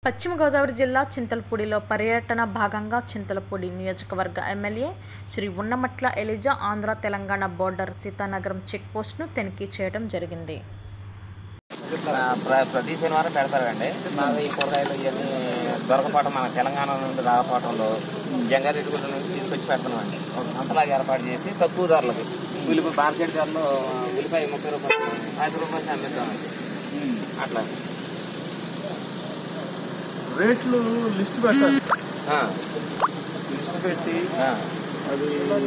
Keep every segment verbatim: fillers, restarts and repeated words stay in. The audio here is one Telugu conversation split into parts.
పశ్చిమ గోదావరి జిల్లా చింతలపూడిలో పర్యటన భాగంగా చింతలపూడి నియోజకవర్గ MLA Sri Unnamatla Eliza Andhra Telangana border Seethanagaram check పోస్ట్ను తనిఖీ చేయడం జరిగింది. ప్రతి శనివారం పెడతారండి. బాగా ఈ కూరగాయలు ఇవన్నీ దొరకపోవటం మన తెలంగాణ నుండి రాకపోవడంలో జంగారెడ్డిగూడ నుంచి తీసుకొచ్చి పెడతామండి. ఒక సంతలాగా ఏర్పాటు చేసి తక్కువ ధరలకి ఉల్లిపాయ మార్కెట్ ధరలో ఉల్లిపాయ ముప్పై రూపాయలు ఐదు రూపాయలు అమ్మిస్తామండి. అట్లా రేట్లు లిస్ట్ పెట్టాలి. లిస్ట్ పెట్టి అది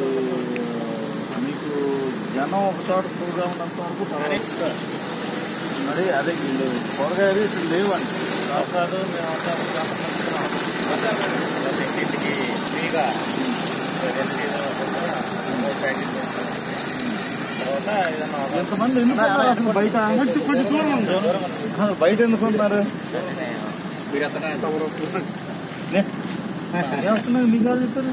మీకు జనం ఒక చోట ఎక్కువగా ఉన్నంత వరకు మరి అదే కూరగాయలు ఇట్లా లేవండి. రాసాడు ఇంటికి ఫ్రీగా ఎంతమంది ఎందుకు బయట బయట ఎందుకు ఉన్నారు? ఏమవుతున్నాయి మీకు కాదు చెప్పారు.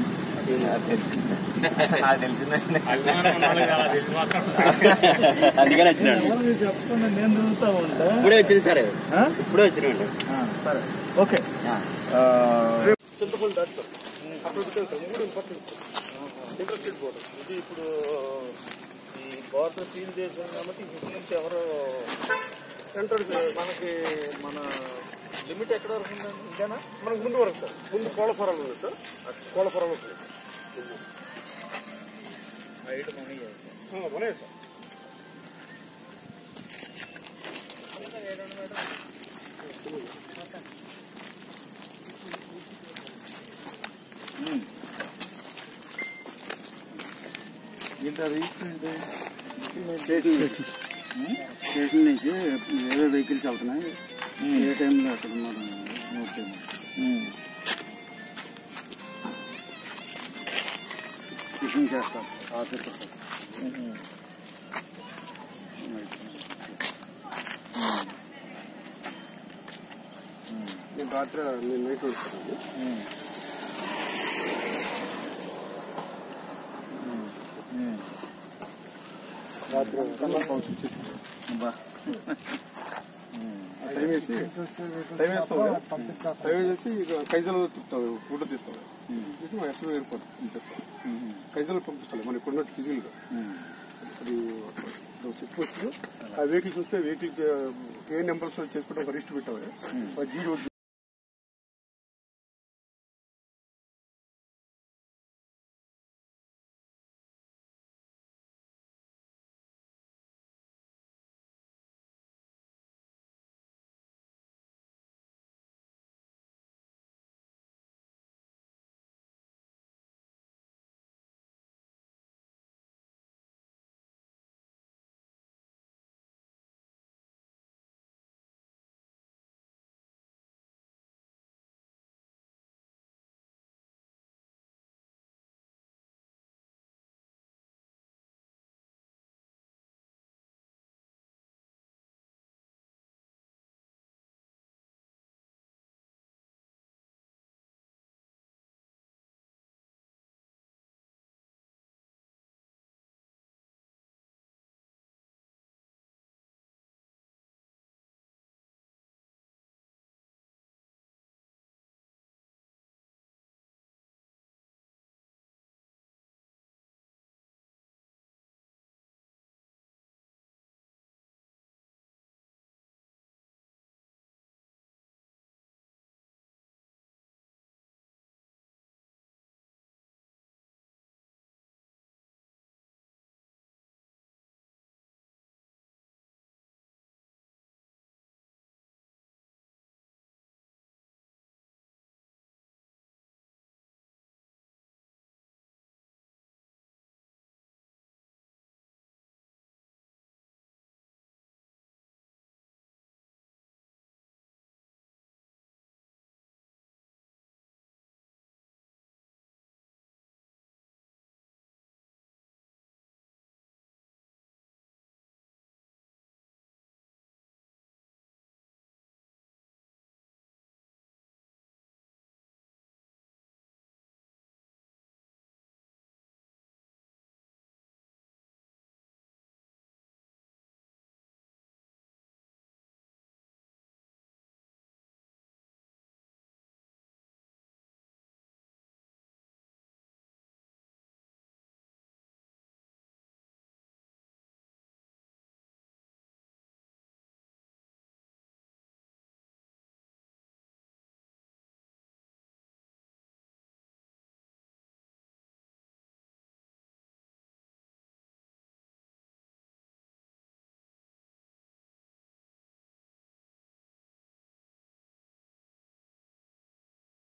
అందుకని వచ్చినాడు. చెప్తున్నా నేను చదువుతా ఉంటా. ఇప్పుడే వచ్చింది సార్, ఇప్పుడే వచ్చినాడు. సరే ఓకే. చింతపల్లి డాక్టర్ అక్కడ మూడు పట్టు ఇంట్రెస్టెడ్ బోర్డర్ ఇది ఇప్పుడు ఈ బోర్డర్ సీల్ చేసాం కాబట్టి ఇప్పటి నుంచి ఎవరు ఎంటర్ మనకి మన లిమిట్ ఎక్కడ వరకు ఉందండి? ఇంకానా మనకు ముందు వరకు సార్, ముందు కోళ్ళ పొరాలు ఉంది సార్, కోళ్ళ పొరాలు ఉంటుంది హైట్ మనీ మనీ సార్. ఏంటో రీసెంట్ స్టేషన్ నుంచి ఏదో వెహికల్స్ వెళ్తున్నాయి, ఏ టైంలో అక్కడ ఉన్నారు. ఓకే టిఫిన్ చేస్తాం ఆఫీస్ నేను రాత్రి నేను నైట్ వస్తాను. రాత్రి టైం వేసి టైం వేస్తావు టైం వేసి కైజాలో తిప్పుతావు, ఫోటో తీస్తావు, ఎస్ఎల్ ఎయిర్పోర్ట్ కైజాలో పంపిస్తాను. మన ఇప్పుడు ఫిజికల్గా అది చెక్ పోస్ట్ ఆ వెహికల్ చూస్తే వెహికల్ ఏ నెంబర్స్ చేసుకుంటే ఒక లిస్ట్ పెట్టావు. జీరో